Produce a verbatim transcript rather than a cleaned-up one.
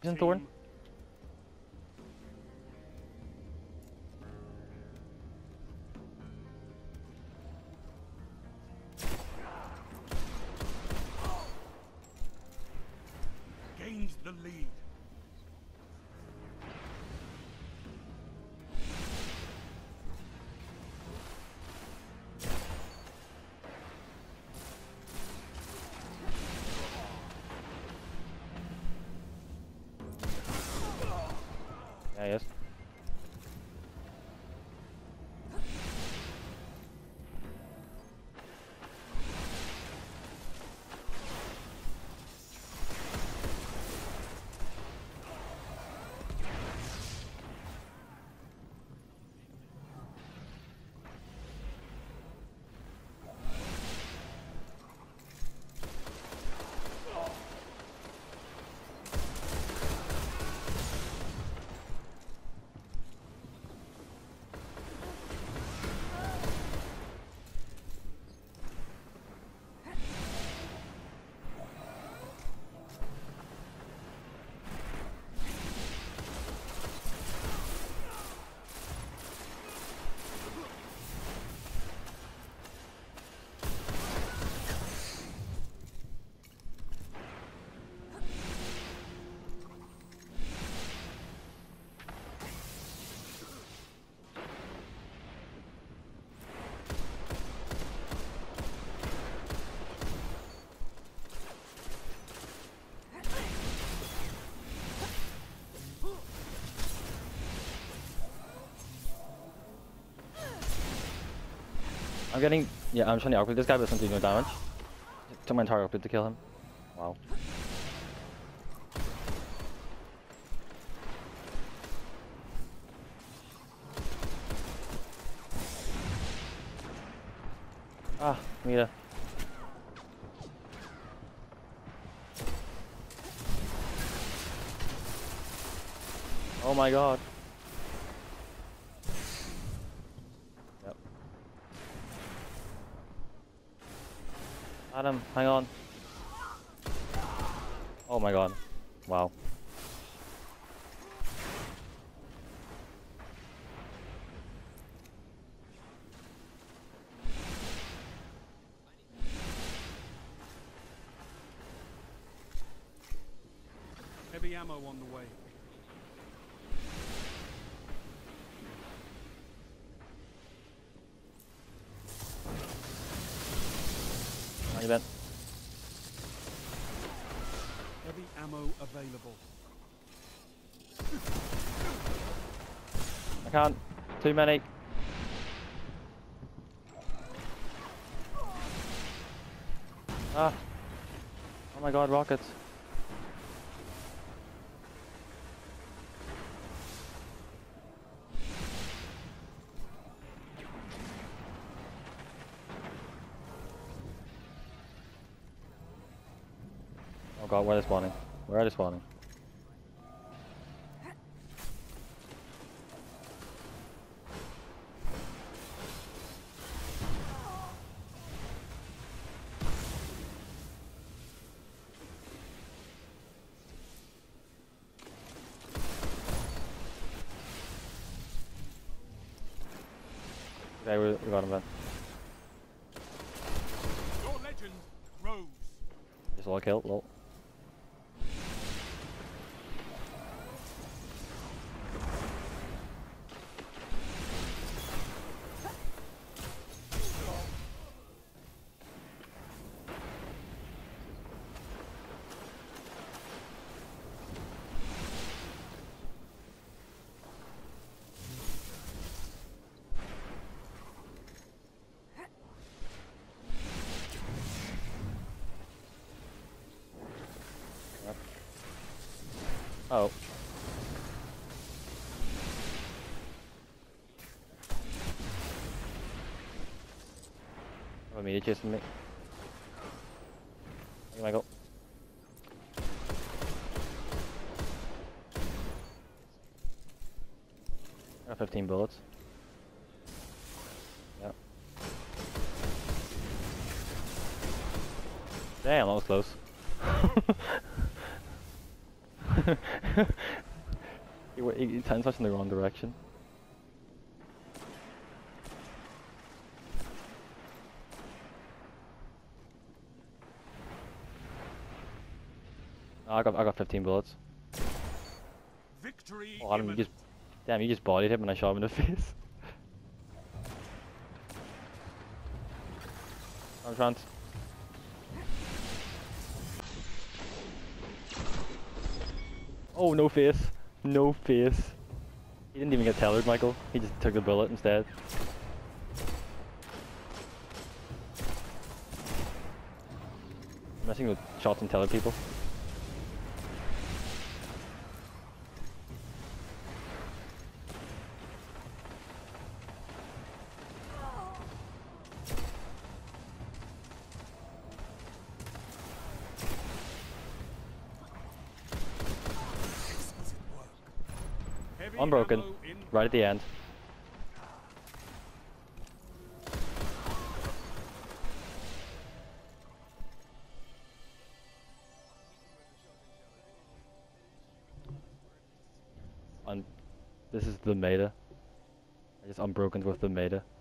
He's in Thorn. Gains the lead. Yeah, he is. I'm getting, yeah, I'm trying to outclick this guy, but it's not doing no damage. Took my entire output to kill him. Wow. Ah, Mira. Oh my god. Yep. Adam, hang on. Oh my god. Wow. Heavy ammo on the way. How you been? Heavy ammo available. I can't. Too many. Ah. Oh my god, rockets. Oh god, where are they spawning? Where are they spawning? Okay, we, we got him then. Your legend rose. Just all killed, lol. Oh. Oh, me chasing me. Oh my god. I got fifteen bullets. Yep. Damn, that was close. he, wa- he, he turns us in the wrong direction. Oh, I got I got fifteen bullets. Victory Oh, Adam, you imminent. just damn, you just bodied him when I shot him in the face. I'm trying to. Oh, no face. No face. He didn't even get tethered, Michael. He just took the bullet instead. I'm messing with shots and tethered people. Heavy Unbroken. ammo in Right at the end. Un this is the meta. I just unbroken with the meta.